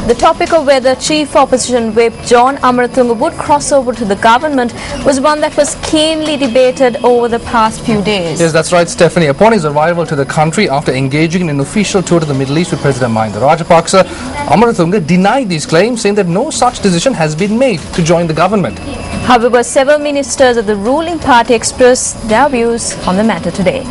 The topic of whether Chief Opposition Whip John Amarathunga would cross over to the government was one that was keenly debated over the past few days. Yes, that's right, Stephanie. Upon his arrival to the country after engaging in an official tour to the Middle East with President Mahinda Rajapaksa, Amarathunga denied these claims, saying that no such decision has been made to join the government. However, several ministers of the ruling party expressed their views on the matter today.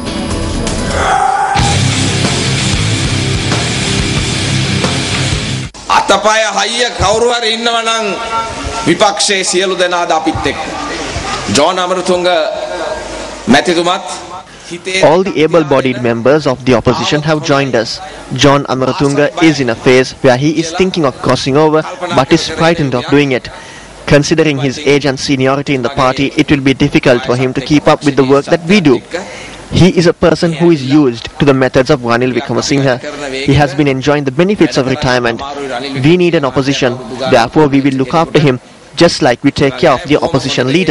අතපය හයිය කවුරු හරි ඉන්නවා නම් විපක්ෂයේ සියලු දෙනාද අපිත් එක්ක ජෝන් අමරතුංග මැතිතුමත් All the able-bodied members of the opposition have joined us. John Amarathunga is in a phase where he is thinking of crossing over but is frightened of doing it. Considering his age and seniority in the party, it will be difficult for him to keep up with the work that we do. He is a person who is used to the methods of Ranil Wickremesinghe. He has been enjoying the benefits of retirement. We need an opposition. Therefore, we will look after him just like we take care of the opposition leader.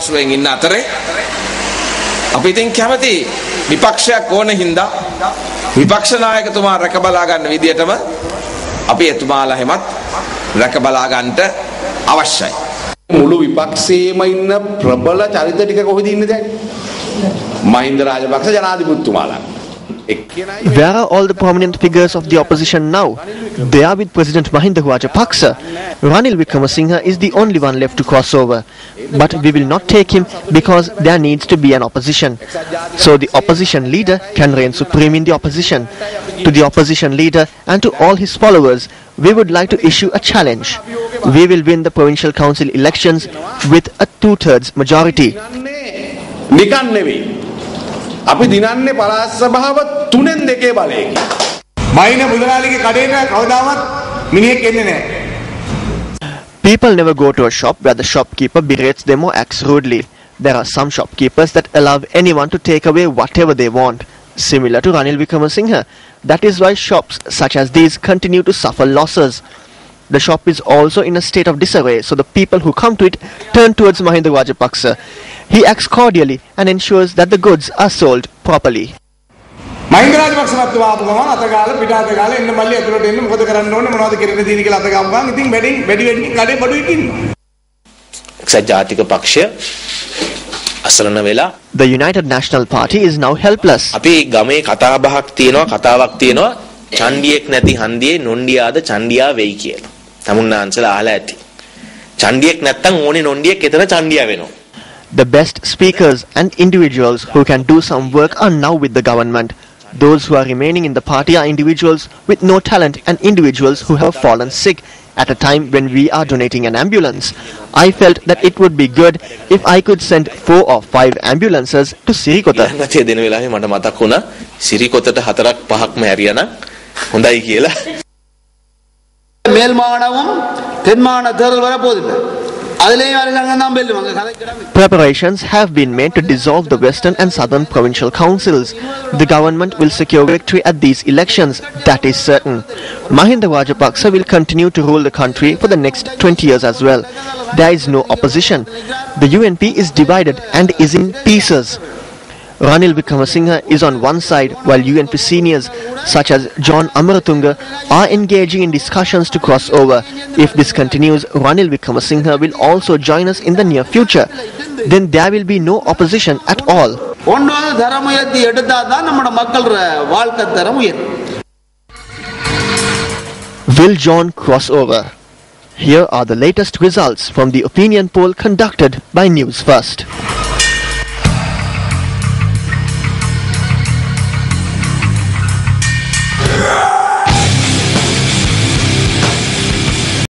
අපි ඉතින් කැමති විපක්ෂයක් ඕන හින්දා විපක්ෂ නායකතුමා රැකබලා ගන්න විදියටම අපි එතුමාලා හැමත් රැකබලා ගන්නට අවශ්‍යයි. මුළු විපක්ෂයේම ඉන්න ප්‍රබල චරිත ටික කොහෙද ඉන්නේ දැන්? Mahinda Rajapaksa ජනාධිපතිතුමාලා. Where are all the prominent figures of the opposition now? They are with President Mahinda Rajapaksa. Ranil Wickremesinghe is the only one left to cross over. But we will not take him because there needs to be an opposition. So the opposition leader can reign supreme in the opposition. To the opposition leader and to all his followers, we would like to issue a challenge. We will win the provincial council elections with a 2/3 majority. නිකන් නෙවෙයි. අපි දිනන්නේ පළාත් සභාව 3න් 2 බලයකින්. Mine මුදලාලිගේ කඩේට කවදාවත් මිනිහෙක් එන්නේ නැහැ. People never go to a shop where the shopkeeper berates them or acts rudely. There are some shopkeepers that allow anyone to take away whatever they want, similar to Ranil Wickremesinghe. That is why shops such as these continue to suffer losses. The shop is also in a state of disarray, so the people who come to it turn towards Mahinda Rajapaksa. He acts cordially and ensures that the goods are sold properly. Mahinda Rajapaksa මහත්මයා ආපු ගමන් අතගාලා පිට අතගාලා එන්න මල්ලි ඇතුළට එන්න මොකද කරන්න ඕනේ මොනවද කරන්න තියෙන්නේ කියලා අතගාපු ගමන් ඉතින් වැඩි කඩේ බඩුවෙක් ඉන්නවා. එක්සත් ජාතික පක්ෂය අසරණ වෙලා The United National Party is now helpless. අපි ගමේ කතාවක් තියෙනවා චණ්ඩියෙක් නැති හන්දියේ නොණ්ඩියාද චණ්ඩියා වෙයි කියලා. තමුන්නාන්සලා අහලා ඇති. චණ්ඩියෙක් නැත්තම් ඕනේ නොණ්ඩියෙක් එතන චණ්ඩියා වෙනවා. The best speakers and individuals who can do some work are now with the government. Those who are remaining in the party are individuals with no talent and individuals who have fallen sick at a time when we are donating an ambulance. I felt that it would be good if I could send 4 or 5 ambulances to Sirikota. ගතිය දෙන වෙලාවේ මට මතක් වුණා සිරිකොතට 4ක් 5ක්ම හැරියානම් හොඳයි කියලා. மேல் மாகாணமும் தென் மாகாண தேர்தல் வரப்போகுது. Preparations have been made to dissolve the Western and Southern provincial councils. The government will secure victory at these elections, that is certain. Mahinda Rajapaksa will continue to rule the country for the next 20 years as well. There is no opposition. The UNP is divided and is in pieces. Ranil Wickremesinghe is on one side while UNP seniors such as John Amarathunga are engaging in discussions to cross over. If this continues, Ranil Wickremesinghe will also join us in the near future. Then there will be no opposition at all. Will John cross over? Here are the latest results from the opinion poll conducted by News First.